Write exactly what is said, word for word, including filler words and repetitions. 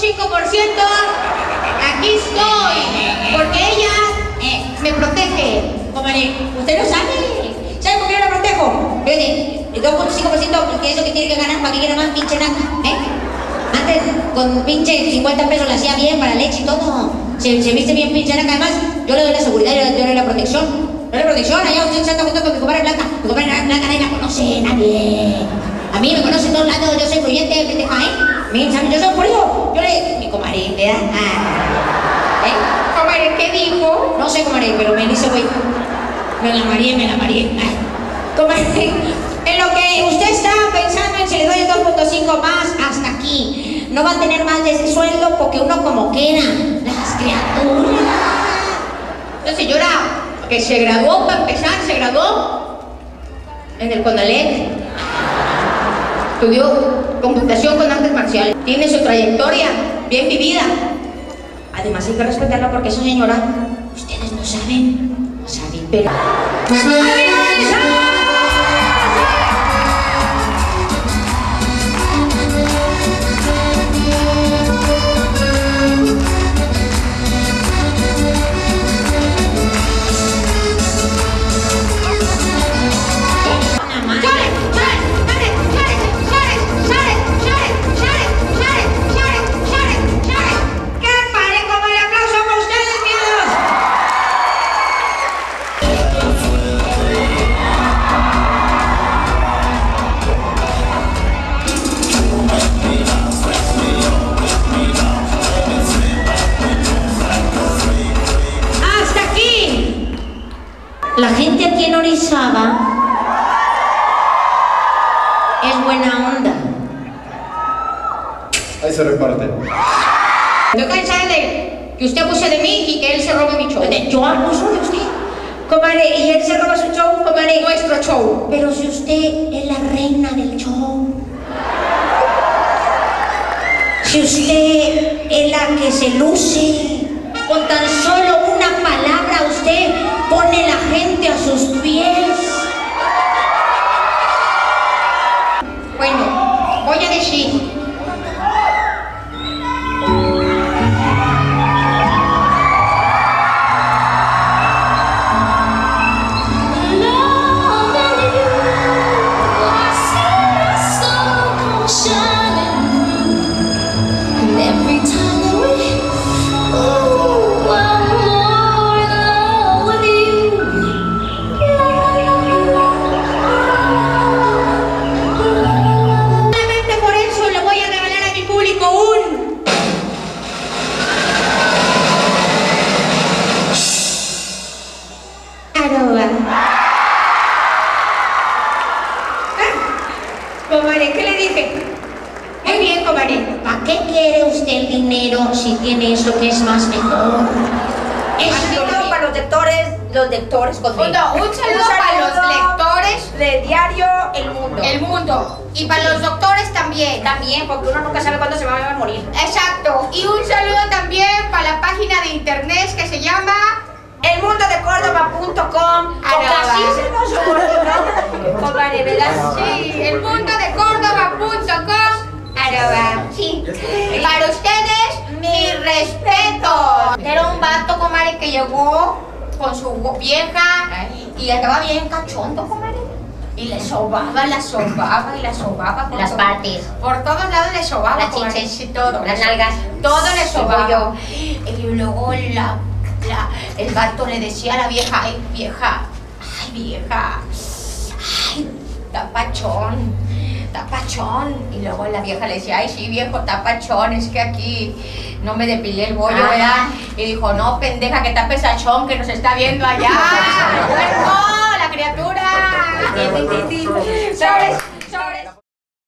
cinco por ciento, aquí estoy, porque ella eh, me protege. Comadre, usted no sabe. ¿Sabe por qué yo la protejo? Fíjate, el dos punto cinco por ciento, porque eso que tiene que ganar para que quiera más pinche naca, ¿eh? Antes, con pinche cincuenta pesos la hacía bien para leche y todo. Se, se viste bien pinche naca. Además, yo le doy la seguridad, yo le, yo le doy la protección. Le doy la protección, allá usted se anda junto con mi comadre Blanca. Mi comadre Blanca nadie la conoce, nadie. A mí me conocen todos lados, yo soy fluyente, pendeja, ¿eh? A mí, ¿sabes? Yo soy por eso. Yo le... Mi comadre, ¿verdad? Ah. ¿Eh? Comadre, ¿qué dijo? No sé, comadre, pero me dice, güey. Me la mareé, me la mareé. Comadre, en lo que usted está pensando en si le doy el dos punto cinco más, hasta aquí. No va a tener más de ese sueldo porque uno como quiera. Las criaturas. La señora que se graduó, para empezar, se graduó en el CONALEP. Estudió computación con artes marciales. Tiene su trayectoria bien vivida. Además hay que respetarla porque esa señora, ustedes no saben, no saben, pero... La gente aquí en Orizaba es buena onda. Ahí se reparte. Estoy cansada de que usted abuse de mí y que él se robe mi show. Yo abuso de usted, comadre, y él se roba su show, comadre. Nuestro show. Pero si usted es la reina del show, si usted es la que se luce, con tan solo una palabra usted pone la gente a sus pies. Bueno, voy a decir. Comadre, ¿qué le dije? Muy bien, comadre. ¿Para qué quiere usted el dinero si tiene eso que es más mejor? Un saludo para los lectores, los lectores conmigo. Un saludo, un saludo para los lectores del diario El Mundo. El Mundo. Y para los doctores también. También, porque uno nunca sabe cuándo se va a morir. Exacto. Y un saludo también para la página de internet que se llama el mundo de córdoba punto com. Porque así se nos olvidó. Comadre, ¿verdad? Sí, el mundo de córdoba punto com. Arroba. Sí. Para ustedes, mi respeto. Era un vato, comadre, que llegó con su vieja y estaba bien cachondo, comadre. Y le sobaba, la sobaba y la sobaba. Por las todo, partes. Por todos lados le sobaba. Las comadre. chiches. Sí, todo. Las nalgas. Todo le sobaba. Yo. Y luego la, la, el vato le decía a la vieja, ay, vieja, ay, vieja, ay, tapachón, tapachón. Y luego la vieja le decía, ay, sí, viejo, tapachón, es que aquí no me depilé el bollo, ah. ¿verdad? Y dijo, no, pendeja, que tape sachón, que nos está viendo allá. ¡Muerto, la criatura! ¿Sabes?